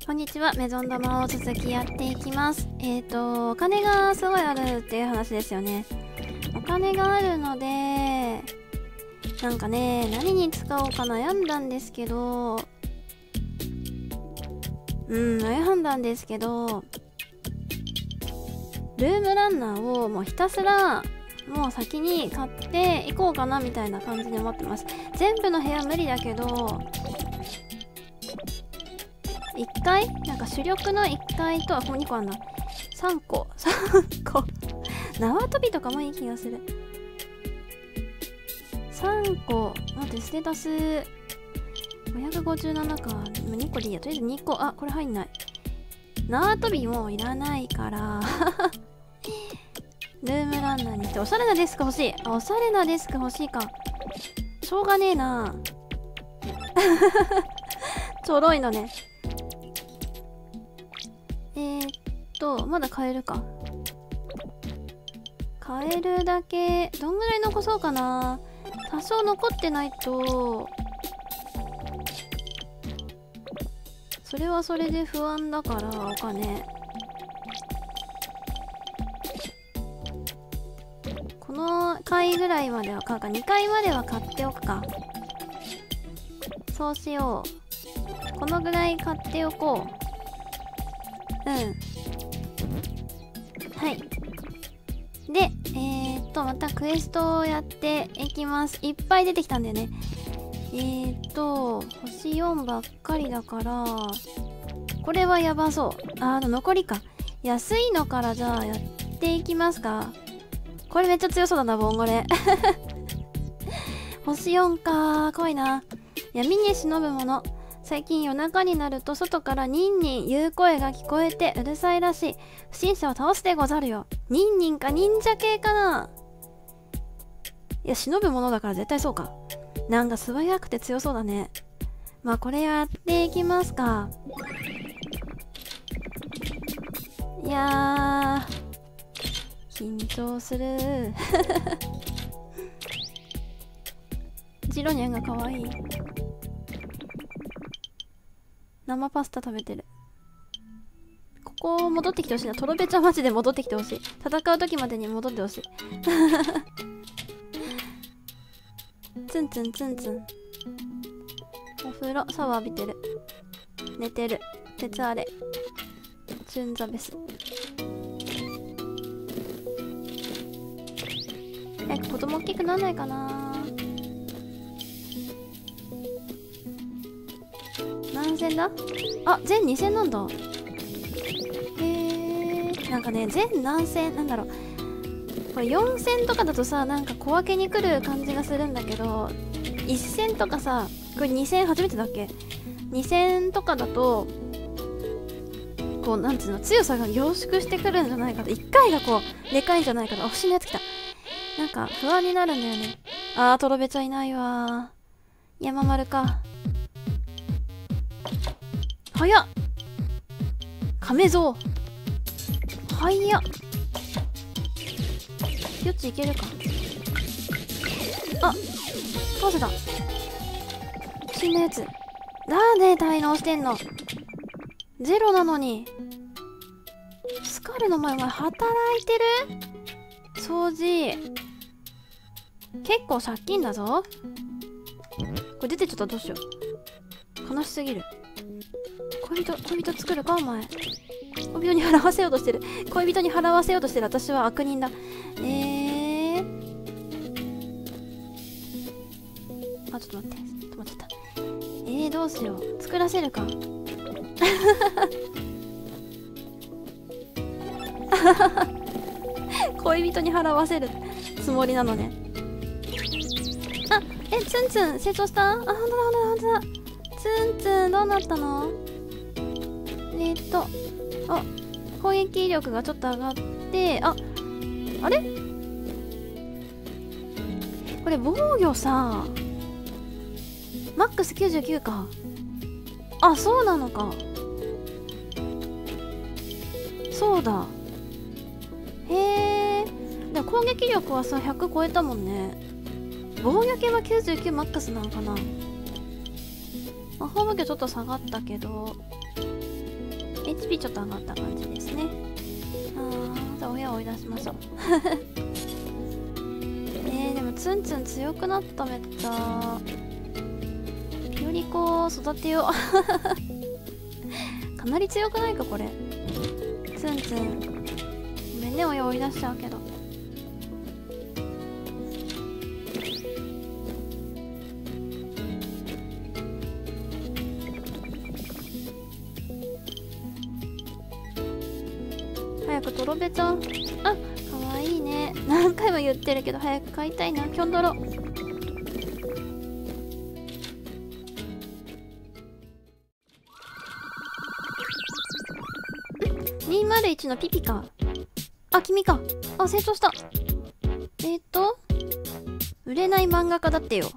こんにちは、メゾンドマを続きやっていきます。お金がすごいあるっていう話ですよね。お金があるので、なんかね、何に使おうか悩んだんですけど、悩んだんですけど、ルームランナーをもうひたすら、もう先に買っていこうかなみたいな感じに思ってます。全部の部屋無理だけど、1階なんか主力の1階と、ここ2個あんだ。3個。縄跳びとかもいい気がする。3個。待って、ステータス。557か。2個でいいや。とりあえず2個。あ、これ入んない。縄跳びもいらないから。ルームランナーにして、おしゃれなデスク欲しい。あ、おしゃれなデスク欲しいか。しょうがねえな。ちょろいのね。まだ買えるか。買えるだけ、どんぐらい残そうかな。多少残ってないと、それはそれで不安だから、お金。この階ぐらいまでは買うか、2階までは買っておくか。そうしよう。このぐらい買っておこう。はい。で、またクエストをやっていきます。いっぱい出てきたんだよね。星4ばっかりだから、これはやばそう。残りか。安いのからじゃあやっていきますか。これめっちゃ強そうだな、ボンゴレ。星4か、怖いな。闇に忍ぶもの。最近夜中になると外からニンニン言う声が聞こえてうるさいらしい。不審者を倒すでござるよ。ニンニンか忍者系かな。いや、忍ぶものだから絶対そうか。なんか素早くて強そうだね。まあこれやっていきますか。いやー、緊張する。ジロニャンが可愛い。生パスタ食べてる。ここ戻ってきてほしいな。トロベちゃんマジで戻ってきてほしい。戦う時までに戻ってほしい。ツンツンツンツン。お風呂、シャワー浴びてる。寝てる。鉄あれ。チュンザベス。早く子供大きくなんないかな。何戦だ？あ、全2戦なんだ。なんかね、全何戦なんだろう。これ4戦とかだとさ、なんか小分けに来る感じがするんだけど、1戦とかさ、これ2戦初めてだっけ？ 2 戦とかだと、こう、なんつうの、強さが凝縮してくるんじゃないかと。1回がこう、でかいんじゃないかと。星のやつ来た。なんか不安になるんだよね。トロベちゃんいないわー。山丸か。早っ。亀蔵。早っ。よっちいけるか。あ、倒せた。死んだやつ。なんで滞納してんの。ゼロなのに。スカルの前お前働いてる？掃除。結構借金だぞ。これ出てっちゃったらどうしよう。悲しすぎる。恋人作るかお前。恋人に払わせようとしてる。恋人に払わせようとしてる。私は悪人だ。ちょっと待って。止まっちゃった。どうしよう。作らせるか。恋人に払わせるつもりなのね。ツンツン成長した？ほんとだ。ツンツンどうなったの？攻撃力がちょっと上がって、あれこれ防御さ、マックス99か。そうなのか。そうだ。へえ。でも攻撃力はさ、100超えたもんね。防御系は99マックスなのかな。魔法武器ちょっと下がったけど、 HP ちょっと上がった感じですね。じゃあ親を追い出しましょう。でもツンツン強くなった。めっちゃピオリコ育てよう。かなり強くないかこれ。ツンツンごめんね、親追い出しちゃうけど。早くトロベちゃん。あ、かわいいね。何回も言ってるけど早く飼いたいな。キョンドロ。201のピピか。あ、君か。あ、成長した。売れない漫画家だってよ。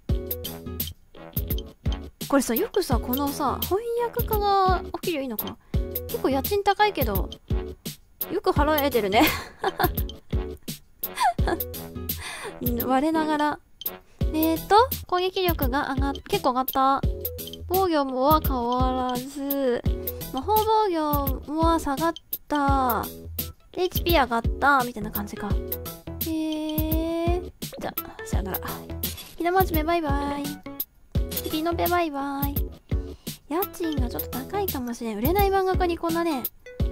これさ、よくさ、このさ、翻訳家がお給料いいのか。結構家賃高いけど、よく払えてるね。我ながら。攻撃力が結構上がった。防御もは変わらず、魔法防御は下がった。HP 上がった。みたいな感じか。じゃあ、さよなら。ひなまじめバイバイ。ひびのべバイバイ。家賃がちょっと高いかもしれん。売れない漫画家にこんなね。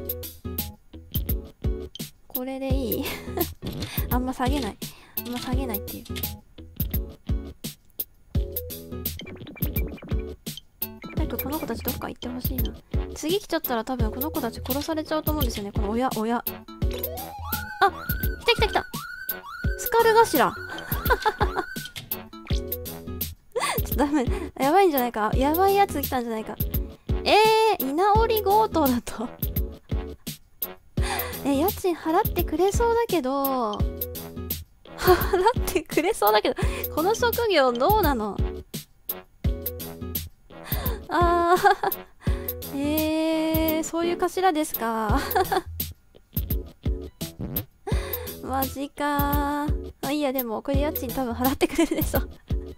これでいい。あんま下げない。あんま下げないっていう。早くこの子たちどっか行ってほしいな。次来ちゃったら多分この子たち殺されちゃうと思うんですよね。この親。あ、来た来た来た。スカル頭。ちょっとダメ。やばいんじゃないか。やばいやつ来たんじゃないか。居直り強盗だと。家賃払ってくれそうだけど。払ってくれそうだけど。この職業どうなの？そういう頭ですか。マジかー。いいや、でもこれ家賃多分払ってくれるでしょ。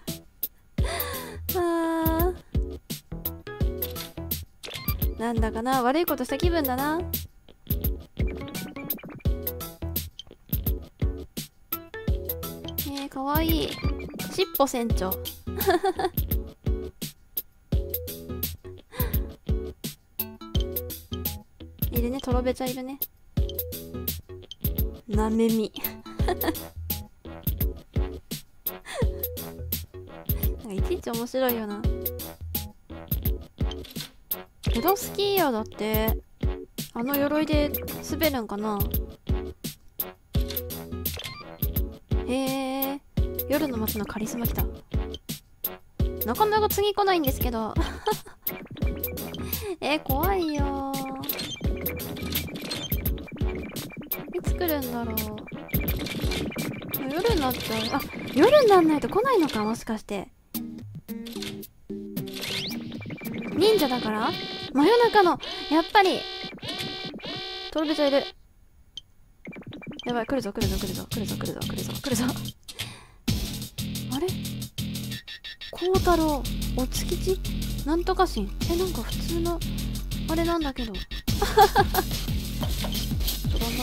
なんだかな、悪いことした気分だな。かわいい。しっぽ船長。いるね、トロベちゃんいるね。なめみ。なんかいちいち面白いよな。プロスキーヤーだって。あの鎧で滑るんかな。夜の街のカリスマ来た。なかなか次来ないんですけど。怖いよー。いつ来るんだろう。夜になっちゃう。あ、夜になんないと来ないのか、もしかして。忍者だから？真夜中の、やっぱり。トロベちゃんいる。やばい、来るぞ。あれ？孝太郎、おつきち、なんとかしん。なんか普通の、あれなんだけど。頑張って。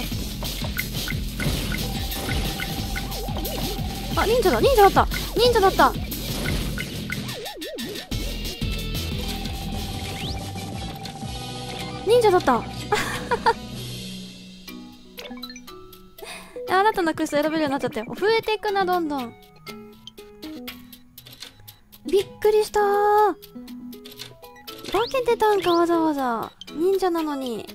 あ、忍者だった新たなクエスト選べるようになっちゃったよ。増えていくな、どんどん。びっくりしたー。化けてたんか、わざわざ。忍者なのに。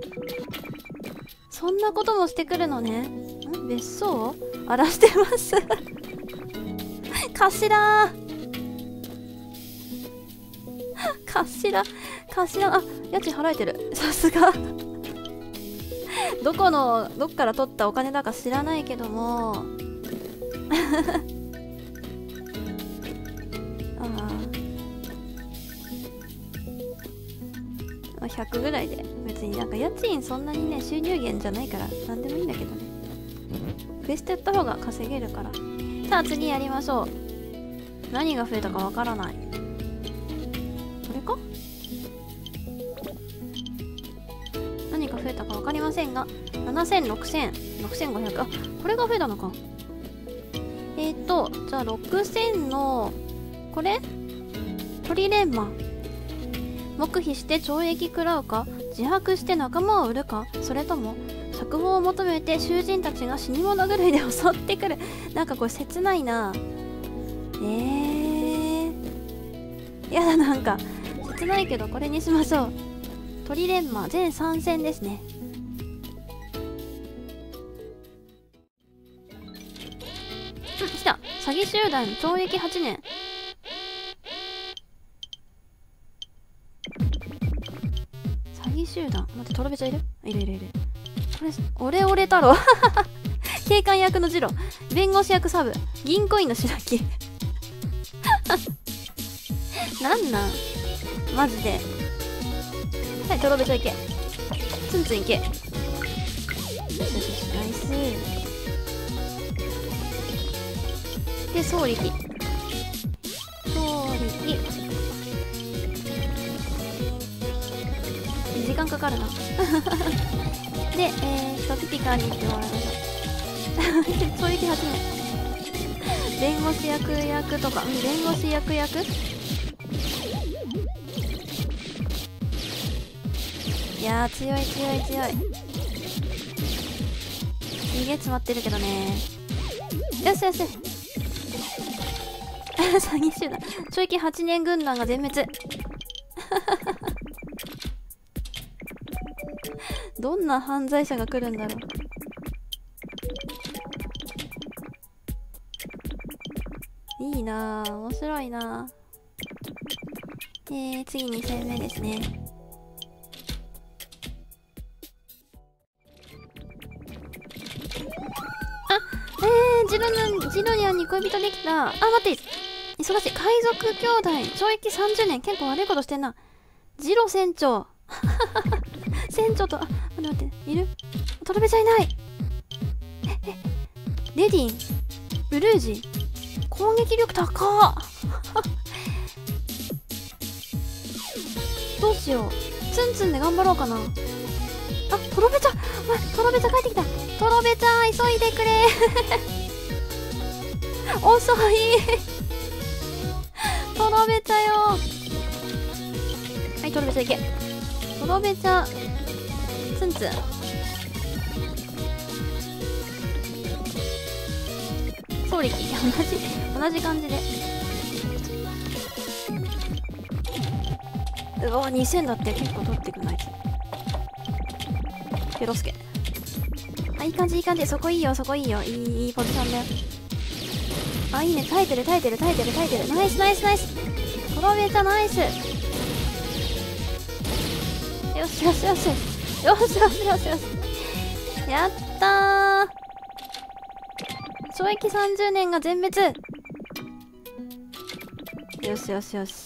そんなこともしてくるのね。別荘荒らしてます。頭あ、家賃払えてる。さすが。どっから取ったお金だか知らないけども。100ぐらいで。別になんか家賃そんなにね、収入源じゃないから、なんでもいいんだけどね。クエストやった方が稼げるから。さあ次やりましょう。何が増えたかわからない。これか？ えたか分かりませんが、7000、6000、6500。あ、これが増えたのか。じゃあ6000の、これ鳥レンマ。黙秘して懲役食らうか、自白して仲間を売るか、それとも釈放を求めて囚人たちが死に物狂いで襲ってくる。なんかこれ切ないな。やだ、なんか切ないけどこれにしましょう。鳥レンマ全3戦ですね。来た。詐欺集団懲役8年。詐欺集団、待って、トロベちゃんいる？いる。これオレオレ太郎。警官役のジロ、弁護士役サブ、銀行員の白木。なんマジで。はい、トロベちゃんいけ。ツンツンいけ。よし、ナイス。で、総力。時間かかるな。で、ピピカに行ってもらいましょう。懲役8年。弁護士役とか、弁護士役いやー、強い。すげえ詰まってるけどね。よし。詐欺集団。懲役8年軍団が全滅。どんな犯罪者が来るんだろう。いいなぁ、面白いなぁ。次2戦目ですね。ジロニャンに恋人できた。あ、待って。忙しい。海賊兄弟。懲役30年。結構悪いことしてんな。ジロ船長。船長と、待って。いる？トロベちゃんいない。レディン。ブルージ。攻撃力高っ。どうしよう。ツンツンで頑張ろうかな。あ、トロベちゃん。トロベちゃん帰ってきた。トロベちゃん、急いでくれ。遅い。トロベちゃよ。はい、トロベちゃんいけ。トロベちゃん。ツンツン。総力。同じ感じで。うわ、2000だって。結構取ってくない。ペロスケ。あ、いい感じ。そこいいよ。いいポジションだよ。あ、いいね。耐えてる。ナイス。トロベちゃんナイス。よし。やったー。懲役30年が全滅。よし。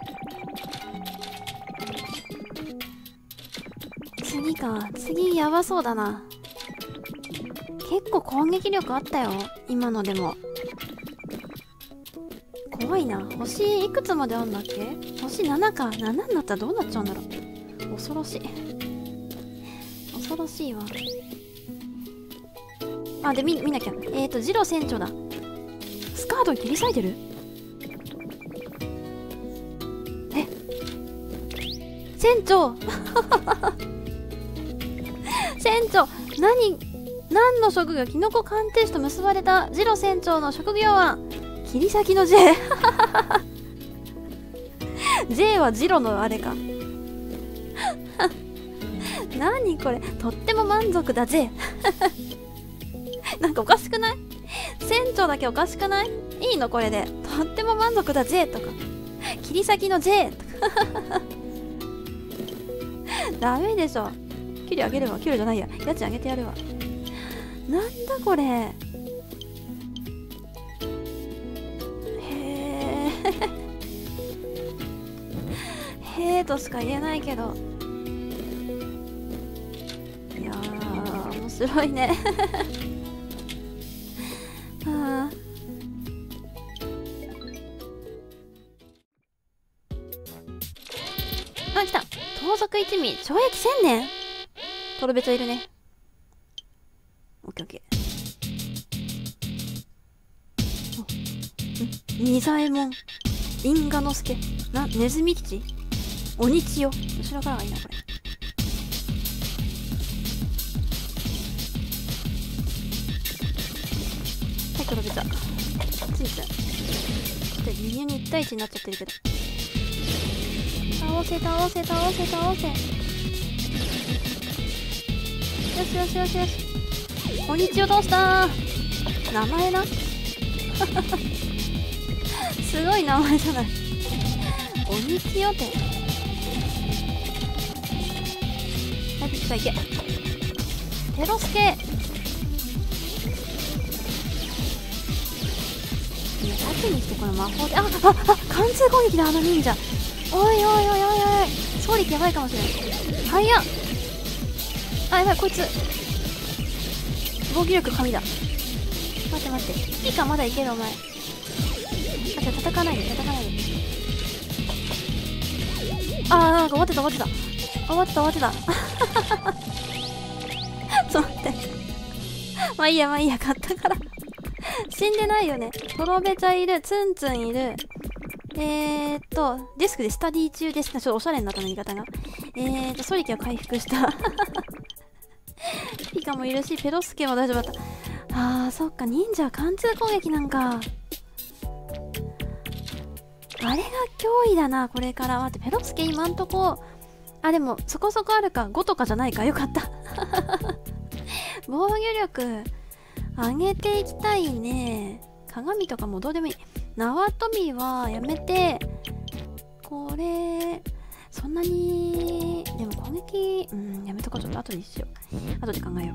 次やばそうだな。結構攻撃力あったよ、今のでも。怖いな。星いくつまであんだっけ？星7か。7になったらどうなっちゃうんだろう。恐ろしいわ。あ、で、見なきゃ。ジロ船長だ。スカートに切り裂いてる？船長。何の職業？キノコ鑑定士と結ばれたジロ船長の職業は切り裂きの J。 J はジロのあれか。何これ、とっても満足だぜ。なんかおかしくない？船長だけおかしくない？いいのこれで。とっても満足だぜとか、切り裂きの J とか。ダメでしょ。給料あげるわ。給料じゃないや、家賃あげてやるわ。なんだこれ。へえとしか言えないけど、いやー面白いね。はあ、来た。盗賊一味懲役1000年。 トロベチャいるね。オッケーオッケー。仁左衛門、因果之助、ネズミ吉、鬼千代。後ろからがいいな、これ。はい、トロベチャ。ついつい。微妙に1対1になっちゃってるけど。倒せ。よしよしよしよし。鬼千代倒したー。名前な。すごい名前じゃない。鬼千代って。はい、ピッカいけ。テロスケ。いや、縦にしてこの魔法で。貫通攻撃だ、あの忍者。おい。総力やばいかもしれない。早っ。やばい、こいつ。防御力神だ。待って。ピカまだいける、お前。叩かないで。なんか終わってた。終わってた。ちょっと待って。まあいいや、買ったから。死んでないよね。トロベチャいる、ツンツンいる。デスクでスタディ中です。ちょっとおしゃれになったの、言い方が。ソリキは回復した。ピカもいるし、ペロスケも大丈夫だった。そっか、忍者は貫通攻撃なんか。あれが脅威だな、これから。待って、ペロスケ今んとこ。でも、そこそこあるか。5とかじゃないか。よかった。防御力、上げていきたいね。鏡とかもどうでもいい。縄跳びはやめて、これ、そんなに、でも攻撃、やめとこう。ちょっと後でしよう。後で考えよ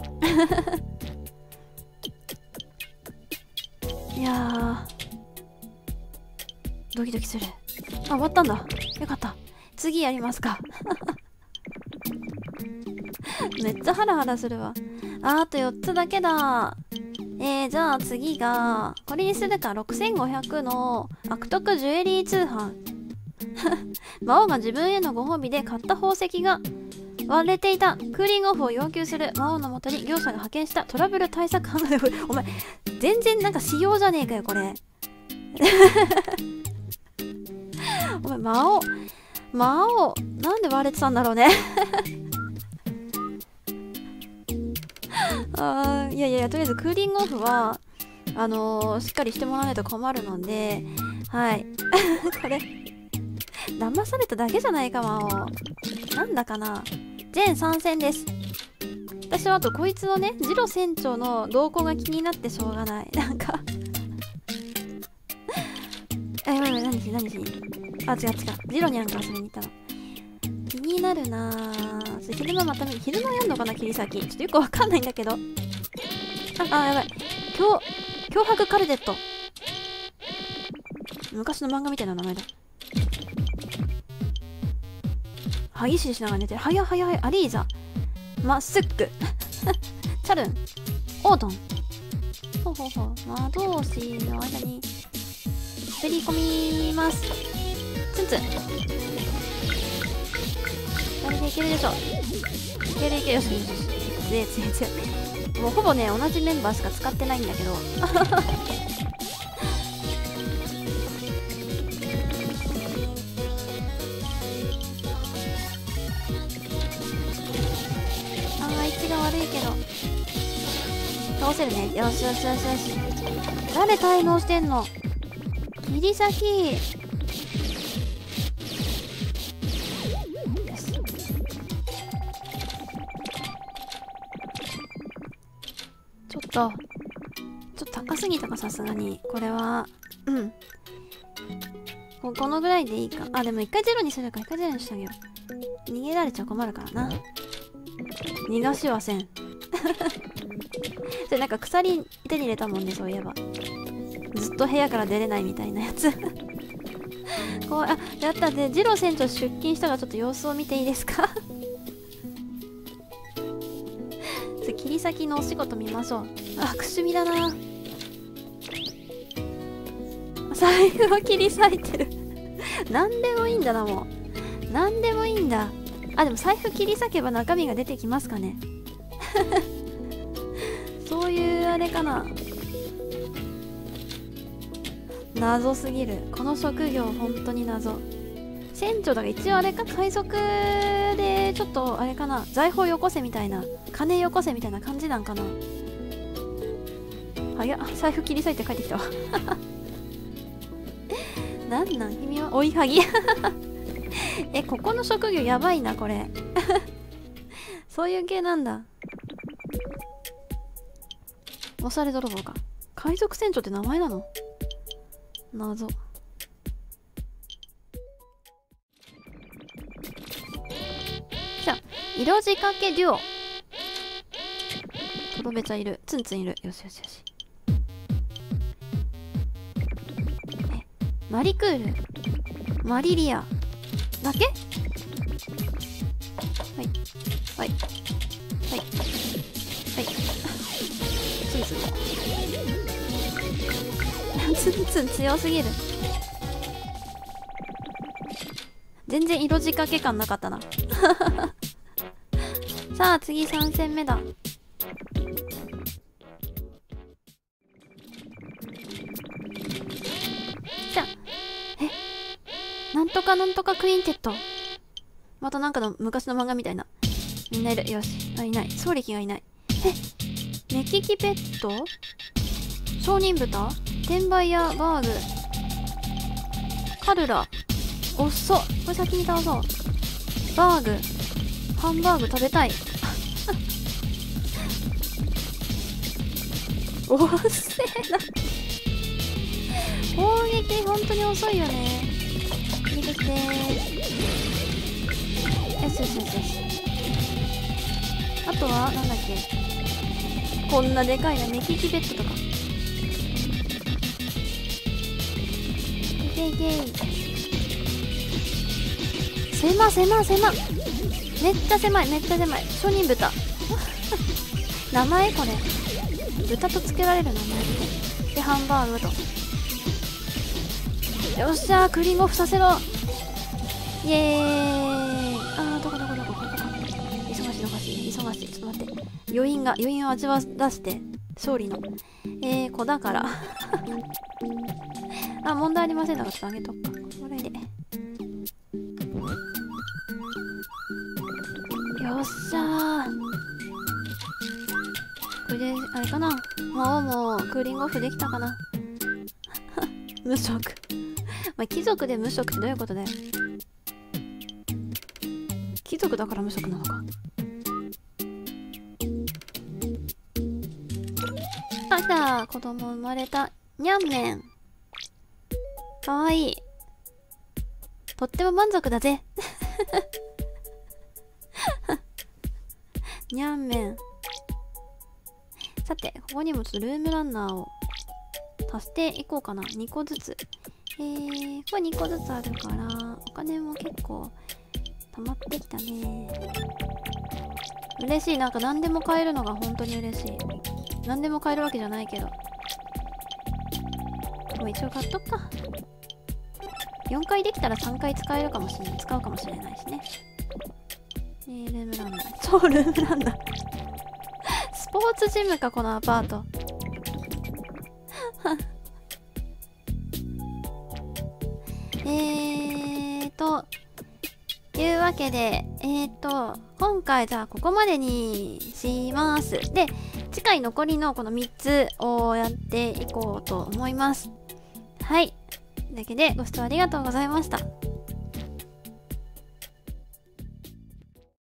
う。いやー、ドキドキする。終わったんだ。よかった。次やりますか。めっちゃハラハラするわ。あと4つだけだ。じゃあ次が、これにするか。6500の悪徳ジュエリー通販。魔王が自分へのご褒美で買った宝石が割れていた。クーリングオフを要求する魔王のもとに業者が派遣したトラブル対策班がお前、全然なんか仕様じゃねえかよ、これ。お前、魔王、なんで割れてたんだろうね。いや、とりあえずクーリングオフは、しっかりしてもらわないと困るので、はい。これ、騙されただけじゃないか、魔王。なんだかな。全参戦です。私はあとこいつのね、ジロ船長の動向が気になってしょうがない。なんか。何しに。違う。ジロになんか遊びに行ったの。気になるなぁ。昼間また昼間やんのかな、切り裂き。ちょっとよくわかんないんだけど。やばい。脅迫カルデット。昔の漫画みたいな名前だ。歯ぎしりしながら寝てる。早い。アリーザ。スック。チャルン。オートン。魔導士の間に滑り込みます。ツンツン。これでいけるでしょ。いけるよし。強い。もうほぼね、同じメンバーしか使ってないんだけど。位置が悪いけど。倒せるね。よし。誰滞納してんの？切り裂き。ちょっと高すぎたか、さすがに。これは、このぐらいでいいか。でも一回ゼロにするか。一回ゼロにしてあげよう。逃げられちゃ困るからな。逃がしはせん。なんか鎖手に入れたもんね、そういえば。ずっと部屋から出れないみたいなやつ。やったで、ジロー船長出勤したらちょっと様子を見ていいですか？切り裂きのお仕事見ましょう。くしゅみだな。財布を切り裂いてる。何でもいいんだな、もう。何でもいいんだ。 あ、でも財布切り裂けば中身が出てきますかね。そういうあれかな。謎すぎる。この職業本当に謎。船長だから一応あれか、海賊でちょっとあれかな、財宝よこせみたいな、金よこせみたいな感じなんかな。はや、財布切り裂いて帰ってきたわ。なんなん君は追いはぎ。え、ここの職業やばいなこれ。そういう系なんだ。おしゃれ泥棒か。海賊船長って名前なの？謎。じゃあ色仕掛けデュオ。とろべちゃいる、ツンツンいる。よしよしよし。マリクール、マリリアだけ？はいはいはいはい。ツンツン。ツンツン強すぎる。全然色仕掛け感なかったな。さあ次3戦目だ。じゃあなんとかなんとかクインテット。またなんかの昔の漫画みたいな。みんないる。よし。あ、いない。総力がいない。目利きペット、商人豚、転売屋、バーグ、カルラ、ごっそ。これ先に倒そう。バーグ、ハンバーグ食べたい。おっせえな。攻撃本当に遅いよね。いいですね。よしよしよしよし。あとはなんだっけ、こんなでかいな、目利きベッドとか。いけいけい。狭狭狭。めっちゃ狭いめっちゃ狭い。商人豚。名前これ豚とつけられる名前でハンバーグと。よっしゃー、クリンゴフさせろ。イエーイ。あー、どこどこどこ、ここか。忙しい忙しい忙しい。ちょっと待って、余韻を味わわ出して勝利の子だから。あ、問題ありませんだからちょっとあげとくか。これでよっしゃー。これであれかな、もうクーリングオフできたかな。無職。まあ、貴族で無職ってどういうことだよ。貴族だから無職なのか。あ、じゃあ子供生まれた。にゃんめんかわいい。とっても満足だぜ。にゃんめん。さて、ここにもちょっとルームランナーを足していこうかな。2個ずつ。これ2個ずつあるから、お金も結構溜まってきたね。嬉しい。なんか何でも買えるのが本当に嬉しい。何でも買えるわけじゃないけど。もう一応買っとくか。4回できたら3回使えるかもしれない。使うかもしれないしね。ルームランナー。超ルームランナー。スポーツジムか、このアパート。いうわけで、今回じゃあここまでにします。で、次回残りのこの3つをやっていこうと思います。はい。というわけでご視聴ありがとうございました。